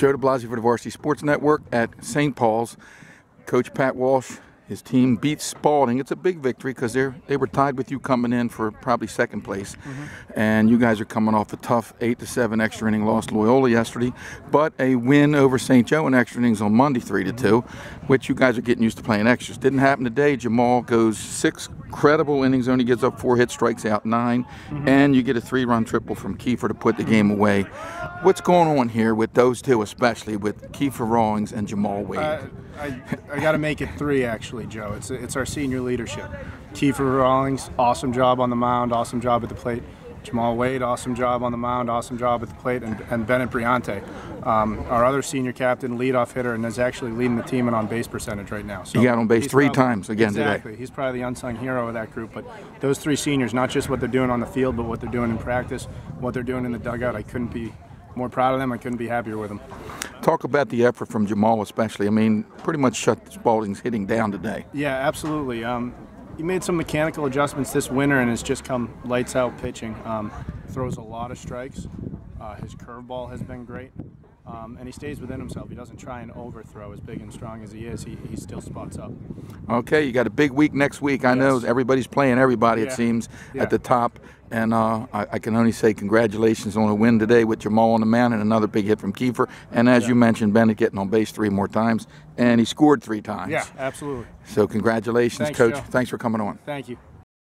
Joe DeBlasio for the Varsity Sports Network at St. Paul's. Coach Pat Walsh, his team beats Spalding. It's a big victory because they were tied with you coming in for probably second place. And you guys are coming off a tough 8-7 extra inning loss to Loyola yesterday, but a win over St. Joe in extra innings on Monday 3-2, which you guys are getting used to playing extras. Didn't happen today. Jamal goes 6 credible innings, only gives up 4 hits, strikes out 9, and you get a 3-run triple from Kiefer to put the game away. What's going on here with those two, especially with Kiefer Rawlings and Jamal Wade? I got to make it 3, actually, Joe. It's our senior leadership. Kiefer Rawlings, awesome job on the mound, awesome job at the plate. Jamal Wade, awesome job on the mound, awesome job at the plate, and Bennett Briante, our other senior captain, leadoff hitter, and is actually leading the team in on-base percentage right now. So he got on base 3 times again today. Exactly. He's probably the unsung hero of that group. But those 3 seniors, not just what they're doing on the field, but what they're doing in practice, what they're doing in the dugout, I couldn't be more proud of them. I couldn't be happier with them. Talk about the effort from Jamal especially. I mean, pretty much shut Spalding's hitting down today. Yeah, absolutely. He made some mechanical adjustments this winter and has just come lights out pitching. Throws a lot of strikes. His curveball has been great. And he stays within himself. He doesn't try and overthrow. As big and strong as he is, he still spots up. Okay, you got a big week next week. I know everybody's playing everybody, it seems, at the top. And I can only say congratulations on a win today with Jamal on the mound and another big hit from Kiefer. And as you mentioned, Bennett getting on base 3 more times. And he scored 3 times. Yeah, absolutely. So congratulations, Thanks, Coach. Joe. Thanks for coming on. Thank you.